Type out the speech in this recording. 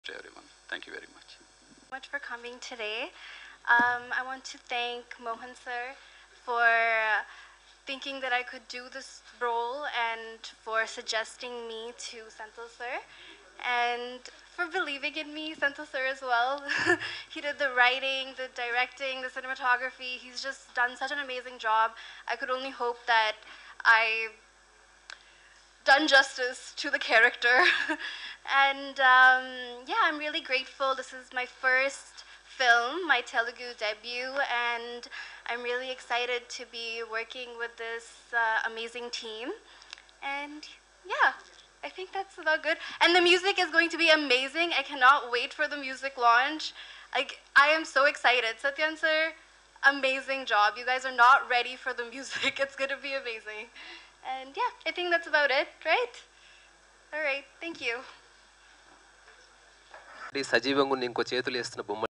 to everyone. Thank you very much. Much for coming today. I want to thank Mohan sir for thinking that I could do this role and for suggesting me to Senthil sir and for believing in me, Senthil sir as well. He did the writing, the directing, the cinematography. He's just done such an amazing job. I could only hope that I done justice to the character. And yeah, I'm really grateful. This is my first film, my Telugu debut, and I'm really excited to be working with this amazing team. And yeah, I think that's about good. And the music is going to be amazing. I cannot wait for the music launch. Like, I am so excited. Satyan sir, amazing job. You guys are not ready for the music. It's going to be amazing. And yeah, I think that's about it, right? All right, thank you. సజీవంగా ఉన్న ఇంకో చేతులు వేస్తున్న బొమ్మ